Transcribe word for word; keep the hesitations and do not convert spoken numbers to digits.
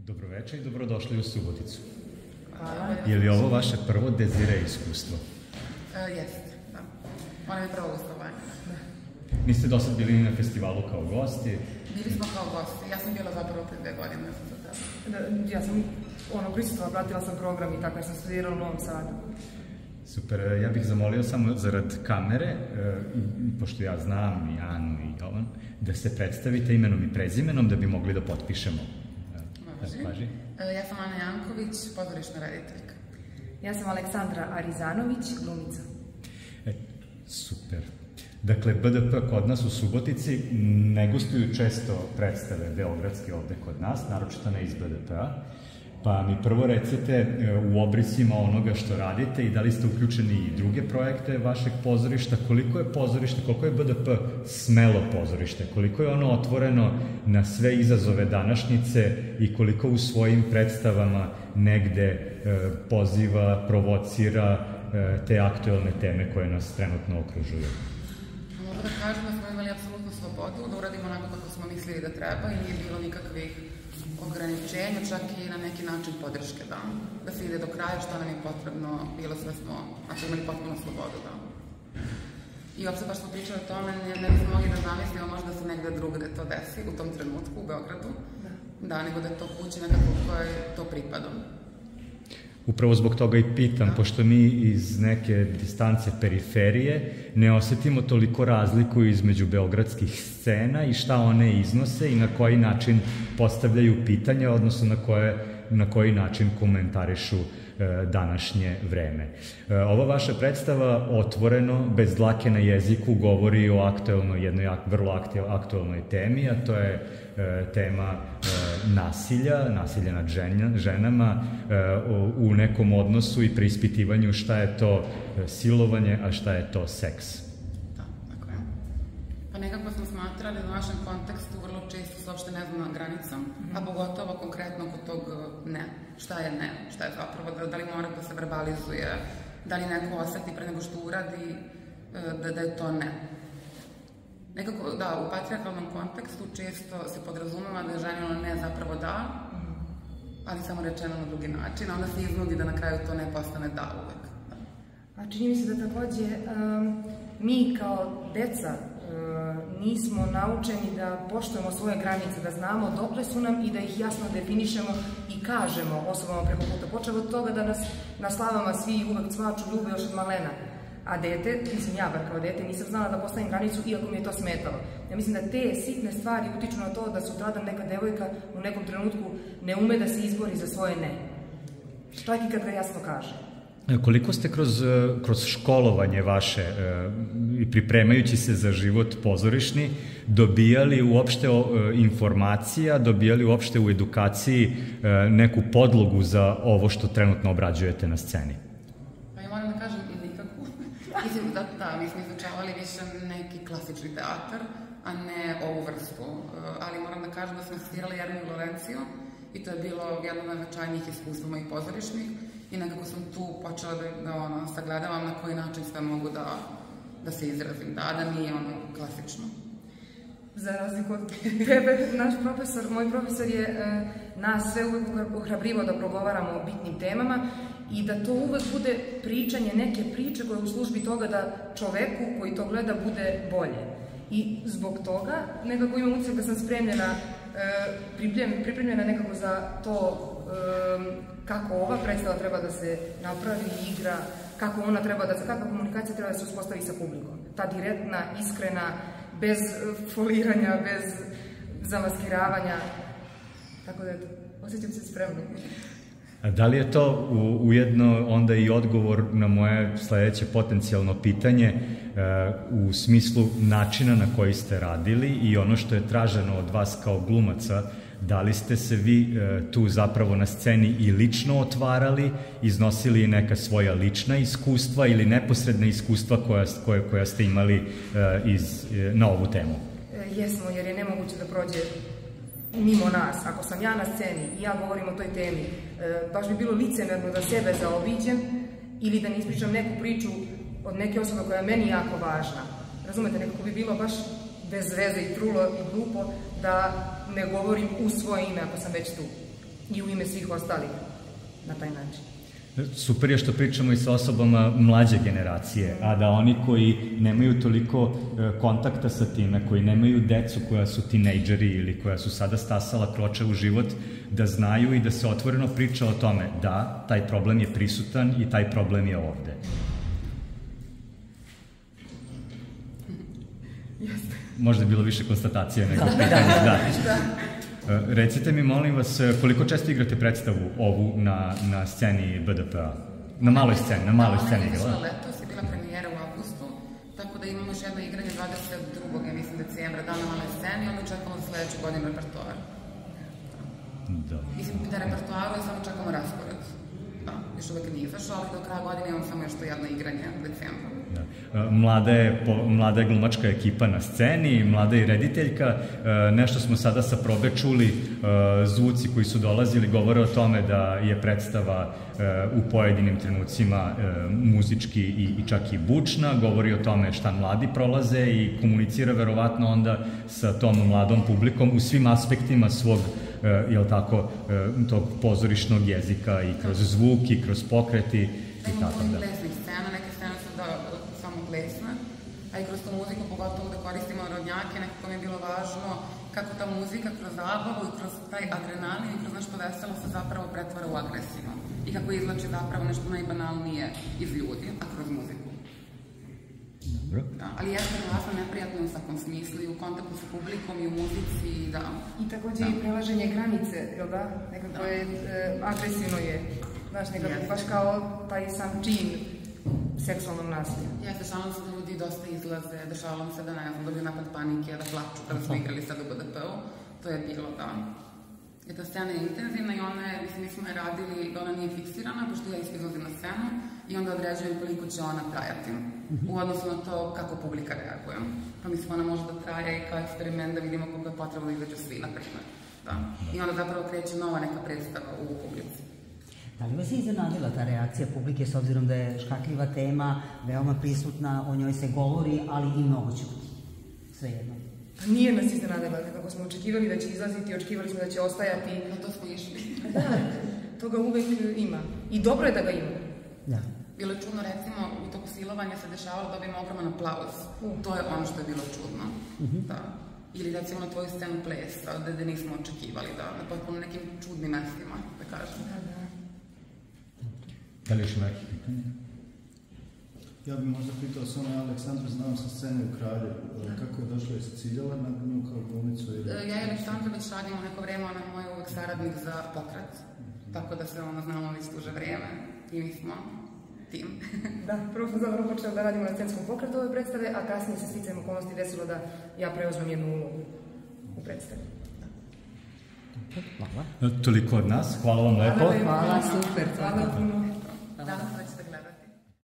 Dobroveče i dobrodošli u Suboticu. Hvala. Je li ovo vaše prvo Desire iskustvo? Jeste, da. Ono je prvo gostovanje. Niste do sad bili na festivalu kao gosti? Bili smo kao gosti. Ja sam bila zapravo pre dve godine. Ja sam ono prisutila, pratila sam program i tako, ja sam studirala u Novom Sadu. Super, ja bih zamolio samo zarad kamere, pošto ja znam i Anu i Jovan, da se predstavite imenom i prezimenom da bi mogli da potpišemo. Može. Ja sam Ana Janković, pozorišna rediteljka. Ja sam Aleksandra Arizanović, glumica. E, super. Dakle, B D P kod nas u Subotici ne gostuju često predstave beogradske ovde kod nas, naročito ne iz B D P-a. Pa mi prvo recite u obrisima onoga što radite i da li ste uključeni i druge projekte vašeg pozorišta, koliko je pozorište, koliko je B D P smelo pozorište, koliko je ono otvoreno na sve izazove današnjice i koliko u svojim predstavama negde poziva, provocira te aktuelne teme koje nas trenutno okružuju. Mogu da kažem da smo imali apsolutnu slobodu, da uradimo onako kako smo mislili da treba i nije bilo nikakvih ograničenja, čak i na neki način podrške, da. Da se ide do kraja, što nam je potrebno, bilo sve smo, znači imali potpuno slobodu, da. I uopšte baš smo pričali o tome, ne bismo mogli da zamislimo možda da se negde drugde to desi u tom trenutku u Beogradu, da, nego da je to kući nekako koje to pripada. Upravo zbog toga i pitam, pošto mi iz neke distance periferije ne osetimo toliko razliku između beogradskih scena i šta one iznose i na koji način postavljaju pitanja, odnosno na, koje, na koji način komentarišu današnje vreme. Ova vaša predstava otvoreno, bez dlake na jeziku, govori o aktuelnoj, jednoj vrlo aktuelnoj temi, a to je tema nasilja, nasilja nad ženama u nekom odnosu i preispitivanju šta je to silovanje, a šta je to seks. Da, tako je. Pa nekako smo smatrali u našem kontekstu vrlo često se uopšte ne zna granica, a pogotovo konkretno kod tog ne. Šta je ne? Šta je zapravo? Da li mora da se verbalizuje? Da li neko oseti pre nego što uradi da je to ne? Nekako, da, u patrijarhalnom kontekstu često se podrazumeva da je ženino ne zapravo da, ali samo rečeno na drugi način, a onda se iznudi da na kraju to ne postane da uvek. A čini mi se da takođe mi kao deca nismo naučeni da poštujemo svoje granice, da znamo dokle su nam i da ih jasno definišemo i kažemo osobama preko puta. Počeo od toga da nas na slavama svi uvek cvaču, ljube još od malena. A dete, mislim ja bar kao dete, nisam znala da postavim granicu iako mi je to smetalo. Ja mislim da te sitne stvari utiču na to da sutradan neka devojka u nekom trenutku ne ume da se izbori za svoje ne. Čak i kad ga jasno kaže. Koliko ste kroz, kroz školovanje vaše i pripremajući se za život pozorišni dobijali uopšte informacija, dobijali uopšte u edukaciji neku podlogu za ovo što trenutno obrađujete na sceni? Pa ja moram da kažem i nikakvu. Mislim da, da, mi smo izučavali više neki klasični teatar, a ne ovu vrstu. Ali moram da kažem da smo studirali Jerminu Lorenciju i to je bilo jedno od najznačajnijih iskustva mojih pozorišnih. I nekako sam tu počela da sagledavam na koji način sve mogu da se izrazim, da nije ono klasično. Za razliku od tebe, naš profesor, moj profesor je nas sve uvek ohrabrivao da progovaramo o bitnim temama i da to uvek bude pričanje neke priče koja je u službi toga da čoveku koji to gleda bude bolje. I zbog toga nekako imam utisak da sam spremljena, pripremljena nekako za to kako ova predstava treba da se napravi, igra, kako ona treba da se, kakva komunikacija treba da se uspostavi sa publikom. Ta direktna, iskrena, bez foliranja, bez zamaskiravanja. Tako da, osjećam se spremno. Da li je to ujedno onda i odgovor na moje sledeće potencijalno pitanje u smislu načina na koji ste radili i ono što je traženo od vas kao glumaca, da li ste se vi tu zapravo na sceni i lično otvarali, iznosili neka svoja lična iskustva ili neposredna iskustva koja ste imali na ovu temu? Jesmo, jer je nemoguće da prođe mimo nas. Ako sam ja na sceni i ja govorim o toj temi, baš bi bilo licemerno da sebe zaobiđem ili da ne ispričam neku priču od neke osobe koja je meni jako važna. Razumete, nekako bi bilo baš bez veze i trulo i glupo da ne govorim u svoje ime ako sam već tu. i u ime svih ostalih na taj način. Super je što pričamo i sa osobama mlađe generacije, a da oni koji nemaju toliko kontakta sa time, koji nemaju decu koja su tinejdžeri ili koja su sada stasala kroče u život, da znaju i da se otvoreno priča o tome da, taj problem je prisutan i taj problem je ovde. Možda je bilo više konstatacije nego pitanja. Da. Recite mi, molim vas, koliko često igrate predstavu ovu na, na sceni B D P-a? Na maloj sceni, na maloj sceni igrala? Ona je letos je bila premijera u avgustu, tako da imamo još jedno igranje dvadeset drugog ja mislim, decembra, dan na maloj sceni, onda čekamo za sledeću godinu repertoar. Da. Mislim, da repertoaru je samo čekamo raspored. Da, još uvek nije izašao, ali do kraja godine imamo samo još to jedno igranje u decembru. Mlada je, mlada je glumačka ekipa na sceni, mlada je rediteljka. Nešto smo sada sa probe čuli, zvuci koji su dolazili govore o tome da je predstava u pojedinim trenucima muzički i čak i bučna, govori o tome šta mladi prolaze i komunicira verovatno onda sa tom mladom publikom u svim aspektima svog, jel tako, tog pozorišnog jezika i kroz zvuk i kroz pokreti i tako da. Plesnih scena, neke scene su da samo plesne, a i kroz tu muziku, pogotovo da koristimo rodnjake, nekako mi je bilo važno kako ta muzika kroz zabavu i kroz taj adrenalin i kroz nešto veselo se zapravo pretvara u agresiju i kako izlači zapravo nešto najbanalnije iz ljudi, a kroz muziku. Dobro. Da, ali jeste glasno neprijatno u svakom smislu i u kontaktu sa publikom i u muzici, da. I takođe i prelaženje granice, jel da? Nekako je, agresivno je, znaš, nekako baš kao taj sam čin seksualnog nasilja. Jeste, dešavam se da ljudi dosta izlaze, dešavam se da ne znam, dobiju napad panike, da plaču kada smo igrali sad u B D P-u, to je bilo, da. Jer ta scena je intenzivna i ona je, mislim, mi smo je radili, ona nije fiksirana, pošto ja izlazim na scenu i onda određujem koliko će ona trajati u odnosu na to kako publika reaguje. Pa mislim, ona može da traje i kao eksperiment da vidimo koliko je potrebno da izađu svi, na primjer. Da. I onda zapravo kreće nova neka predstava u publici. Da li vas je iznenadila ta reakcija publike s obzirom da je škakljiva tema, veoma prisutna, o njoj se govori, ali i mnogo ćuti? Svejedno. Pa nije nas iznenadila, kako smo očekivali da će izlaziti, očekivali smo da će ostajati. Na to smo išli. Da, toga uvek ima. I dobro je da ga ima. Da. Bilo je čudno, recimo, u toku silovanja se dešavalo da dobijemo ogroman aplauz. To je ono što je bilo čudno. Da. Ili recimo na tvoju scenu plesa, gde nismo očekivali, da, na potpuno nekim čudnim mestima, da kažem. Da, da. Da li još nekih pitanja? Ja bih možda pitao samo Aleksandru, znam sa scene u Kraljevu, kako je došla, jesi ciljala na nju kao glumicu? Ja i Aleksandru već radimo neko vreme, ona je moj uvek saradnik za pokret, tako da se ona znamo već duže vreme i mi smo tim. Da, prvo smo zapravo počeli da radimo na scenskom pokretu ove predstave, a kasnije se sticajem okolnosti desilo da ja preuzmem jednu ulogu u predstavi. Hvala. Toliko od nas, hvala vam lepo. Hvala, super. Hvala puno.